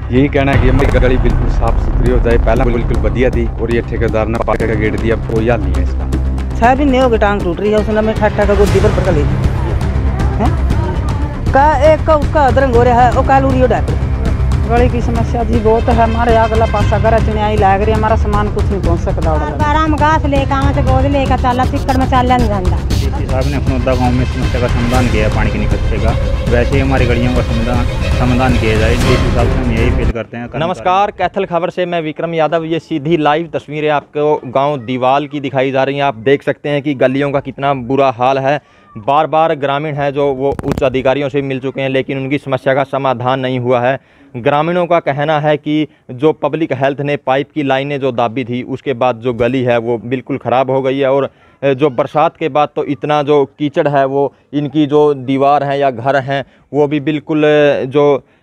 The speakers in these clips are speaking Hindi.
यही कहना है कि हमारी गली बिल्कुल साफ सुथरी हो जाए। पहला बिल्कुल बढ़िया थी और ये ठेकेदार ने पाके का गेट दिया, कोई हल नहीं है इसका। 6 महीने हो गए, टांग टूट रही है, उसने मैं ठाठा का गोदी पर पकड़ ली का एक का उसका अदरंग हो रहा है, वो काल उड़ियो डाल। गली की समस्या जी बहुत है। हमारे अगला पासा घर चिड़ियाई लाग रही है, हमारा सामान कुछ नहीं पहुंच सकता। आराम घास लेकर से गोद लेकर चला चिक्कड़ में चल नहीं जाता। डीसी साहब ने खनौदा गांव में समस्या का समाधान किया है पानी के निकलने का। वैसे ही हमारी गलियों का समाधान किया जाए, डीसी साहब से हम यही अपील करते हैं। नमस्कार, कैथल खबर से मैं विक्रम यादव। ये सीधी लाइव तस्वीरें आपको गांव दीवाल की दिखाई जा रही हैं। आप देख सकते हैं कि गलियों का कितना बुरा हाल है। बार बार ग्रामीण हैं जो वो उच्च अधिकारियों से मिल चुके हैं, लेकिन उनकी समस्या का समाधान नहीं हुआ है। ग्रामीणों का कहना है कि जो पब्लिक हेल्थ ने पाइप की लाइनें जो दाबी थी, उसके बाद जो गली है वो बिल्कुल ख़राब हो गई है। और जो बरसात के बाद तो इतना जो कीचड़ है, वो इनकी जो दीवार हैं या घर हैं वो भी बिल्कुल जो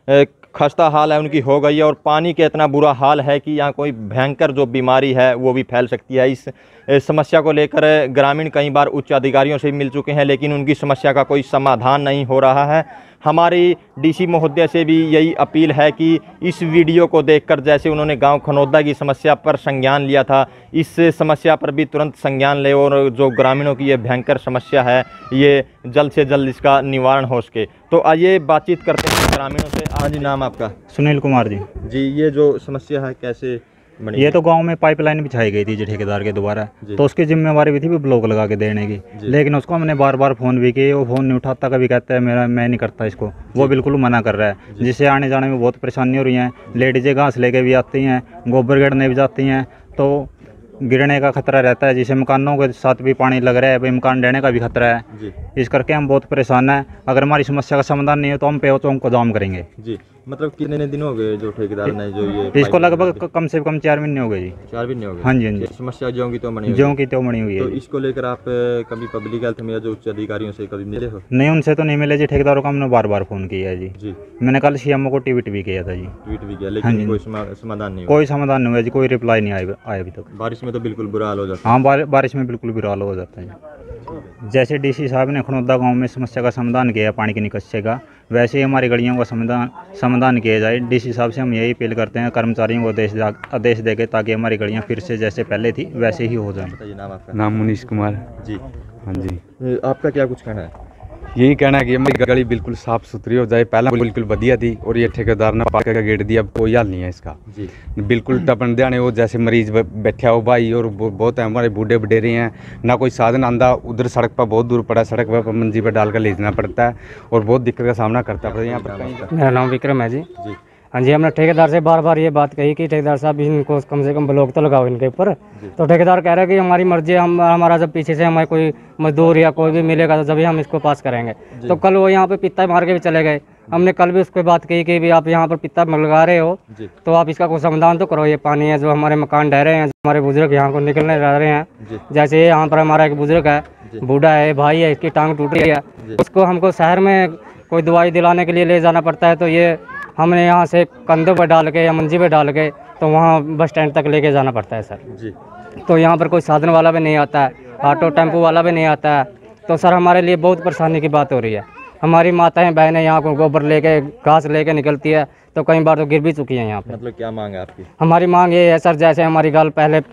खस्ता हाल है उनकी हो गई है। और पानी का इतना बुरा हाल है कि यहाँ कोई भयंकर जो बीमारी है वो भी फैल सकती है। इस समस्या को लेकर ग्रामीण कई बार उच्च अधिकारियों से मिल चुके हैं, लेकिन उनकी समस्या का कोई समाधान नहीं हो रहा है। हमारी डीसी महोदय से भी यही अपील है कि इस वीडियो को देखकर, जैसे उन्होंने गांव खनौदा की समस्या पर संज्ञान लिया था, इस समस्या पर भी तुरंत संज्ञान ले और जो ग्रामीणों की ये भयंकर समस्या है ये जल्द से जल्द इसका निवारण हो सके। तो आइए बातचीत करते हैं ग्रामीणों से। हाँ जी, नाम आपका? सुनील कुमार जी। जी, ये जो समस्या है कैसे बनी? ये तो गांव में पाइपलाइन बिछाई गई थी जी ठेकेदार के द्वारा, तो उसकी जिम्मेवारी भी थी भी ब्लॉक लगा के देने की। लेकिन उसको हमने बार बार फ़ोन भी किए, वो फ़ोन नहीं उठाता, कभी कहता है मैं नहीं करता इसको, वो बिल्कुल मना कर रहा है, जिससे आने जाने में बहुत परेशानी हो रही है। लेडीजें घास लेके भी आती हैं, गोबर गिरने भी जाती हैं, तो गिरने का खतरा रहता है। जिसे मकानों के साथ भी पानी लग रहा है, भाई मकान ढहने का भी खतरा है। इस करके हम बहुत परेशान हैं। अगर हमारी समस्या का समाधान नहीं हो तो हम पेड़ चौक को जाम करेंगे जी। मतलब कितने दिन हो गए जो ठेकेदार ने जो ये इसको? लगभग कम से कम 4 महीने हो गए जी। 4 महीने हो गए? हाँ जी, हाँ जी। समस्या ज्यों की तो बनी हुई है। तो इसको लेकर आप कभी पब्लिक हेल्थ में या जो उच्च अधिकारियों से कभी मिले हो? नहीं, उनसे तो नहीं मिले जी। ठेकेदारों को हमने बार बार फ़ोन किया है जी। मैंने कल सीएमओ को ट्वीट भी किया था जी। ट्वीट भी किया, लेकिन कोई समाधान नहीं हुआ? कोई समाधान नहीं हुआ जी, कोई रिप्लाई नहीं आया अभी तक। बारिश में तो बिल्कुल बुरा हाल हो जाता है। हाँ, बारिश में बिल्कुल बुरा हाल हो जाता है। जैसे डीसी साहब ने खनौदा गांव में समस्या का समाधान किया पानी के निकासी का, वैसे ही हमारी गलियों का समाधान किया जाए। डीसी साहब से हम यही अपील करते हैं, कर्मचारियों को आदेश देके, ताकि हमारी गलियां फिर से जैसे पहले थी वैसे ही हो जाए। नाम आपका? नाम मुनीश कुमार जी। हाँ जी। आपका क्या कुछ कहना है? यही कहना है कि हमारी गली बिल्कुल साफ सुथरी हो जाए। पहला बिल्कुल बढ़िया थी और ये ठेकेदार ने पाके का गेट दिया, कोई हल नहीं है इसका। बिल्कुल टपन देने वो जैसे मरीज बैठा हो भाई, और बहुत है हमारे बूढ़े बडेरे हैं, ना कोई साधन आंदा। उधर सड़क पर बहुत दूर पड़ा, सड़क पर मंजी पर डालकर ले जाना पड़ता है और बहुत दिक्कत का सामना करता है यहाँ पर। मेरा नाम विक्रम है जी। हाँ जी, हमने ठेकेदार से बार बार ये बात कही कि ठेकेदार साहब इनको कम से कम ब्लॉक तो लगाओ इनके ऊपर। तो ठेकेदार कह रहे हैं कि हमारी मर्जी, हमारा जब पीछे से हमें कोई मजदूर या कोई भी मिलेगा तो जब हम इसको पास करेंगे। तो कल वो यहाँ पे पित्ता मार के भी चले गए। हमने कल भी उसको बात कही कि भी आप यहाँ पर पित्ता लगा रहे हो तो आप इसका कोई समाधान तो करो। ये पानी है जो हमारे मकान ढह रहे हैं, हमारे बुजुर्ग यहाँ को निकलने जा रहे हैं। जैसे यहाँ पर हमारा एक बुजुर्ग है, बूढ़ा है, भाई है, इसकी टांग टूट रही है, उसको हमको शहर में कोई दवाई दिलाने के लिए ले जाना पड़ता है। तो ये हमने यहाँ से कंधों पर डाल के या मंजी पे डाल के तो वहाँ बस स्टैंड तक लेके जाना पड़ता है सर जी। तो यहाँ पर कोई साधन वाला भी नहीं आता है, ऑटो टेम्पो वाला भी नहीं आता है। तो सर हमारे लिए बहुत परेशानी की बात हो रही है। हमारी माताएं बहनें यहाँ को गोबर लेके घास लेके निकलती है, तो कई बार तो गिर भी चुकी हैं यहाँ पे। मतलब क्या मांग है आपकी? हमारी मांग ये है सर, जैसे हमारी गल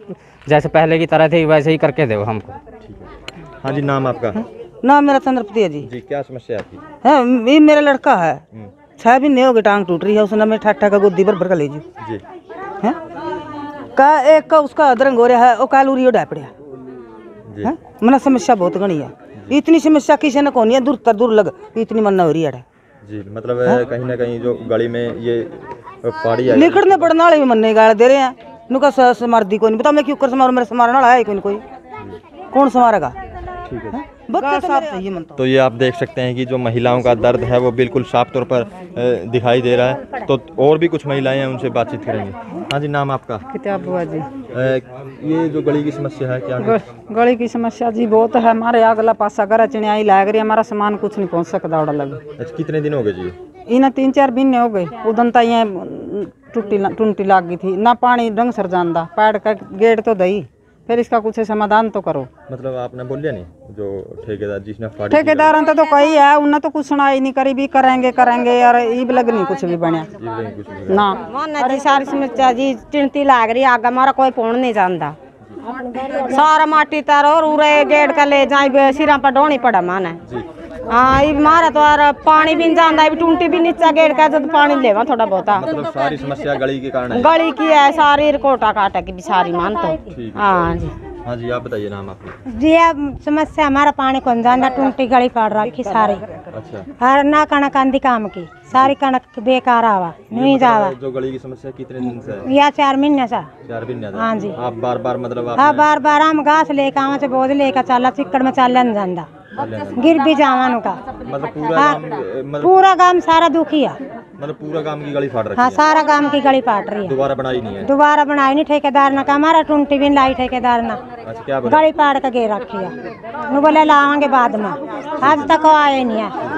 पहले की तरह थी वैसे ही करके दो हमको। हाँ जी, नाम आपका? नाम मेरा चंद्रपति है जी। क्या समस्या है आपकी? है ये मेरा लड़का है, 6 महीने हो गए, टांग टूट रही है, उसने मैं ठाठा का गोदी पर पकड़ ली जी। हैं का एक का उसका अदरंग हो रहा है, वो काल उड़ियो डाल पड़ा है। मैंने समस्या बहुत घनी है। इतनी समस्या किसी ने कौन है, दूर तर दूर लग इतनी मन्ना हो रही है जी। मतलब कहीं ना कहीं जो गली में ये पहाड़ी है, लिखड़ने पड़ने वाले भी मन्ने गाल दे रहे हैं। नुका समारदी कोई नहीं, बता मैं क्यों कर समारू, मेरे समारने वाला है कोई कौन समारेगा? ठीक है। तो ये आप देख सकते हैं कि जो महिलाओं का दर्द है वो बिल्कुल साफ तौर पर दिखाई दे रहा है। तो और भी कुछ महिलाएं हैं, उनसे बातचीत करेंगे। हाँ जी, नाम आपका? किताब बुआ जी। ये जो गली की समस्या है क्या? गली की समस्या जी बहुत है। हमारे अगला पासा घर चिड़ियाई लाग रही है, हमारा सामान कुछ नहीं पहुँच सकता। अच्छा, कितने दिन हो गए जी? इन्हें 3-4 महीने हो गए। उदन तक टूटी लाग गई थी, ना पानी ढंग सर जाना, पैड का गेट तो दही फिर इसका कुछ समाधान तो करो। मतलब आपने बोलिया नहीं जो ठेकेदार जिसने फाड़ी ठेकेदार तो कही है, उन्हें तो कुछ सुनाई नहीं करी, भी करेंगे यार, ईब लग नहीं कुछ भी बनया ना। मन जी सारी समस्या जी चिंती लाग रही, आगे हमारा कोई पहुंच नहीं जानता, सारा माटी तार और उरे गेट का ले जाए सिरा पर ढोनी पड़ा माना। हाँ ये मारा तो यार पानी भी नहीं जाता, टूंटी भी नीचा गेट का, तो पानी लेवा थोड़ा बहुत। मतलब सारी समस्या गली के कारण है। गली की है सारी, कोटा काटा की भी सारी मान तो। हाँ जी, हाँ जी, आप बताइए नाम आपका। जी अब समस्या हमारा पानी कौन जाना, टूंटी गली पड़ रखी सारी। अच्छा, हर ना कणक आंधी काम की, सारी कणक बेकार आवा नहीं जावा। जो गली की समस्या कितने दिन से है? या 4 महीने से। 4 महीने से। हाँ जी। आप बार बार मतलब हाँ बार बार हम घास लेकर आवा से बोझ लेकर चला, चिक्कड़ में चल जाता, गिर भी जावा का। मतलब पूरा हाँ, गांव, मतलब पूरा गांव सारा दुखी है। मतलब पूरा गांव की गली फाड़ रखी हाँ है। सारा गांव की गली पाट रही है, दोबारा बनाई नहीं है। दोबारा बनाई नहीं ठेकेदार ना का, हमारा टूंटी भी लाई ठेकेदार ना, अच्छा, क्या बोला? गली पाड़ के गे रखी है। नु बोले लावांगे बाद में, आज तक आए नहीं है।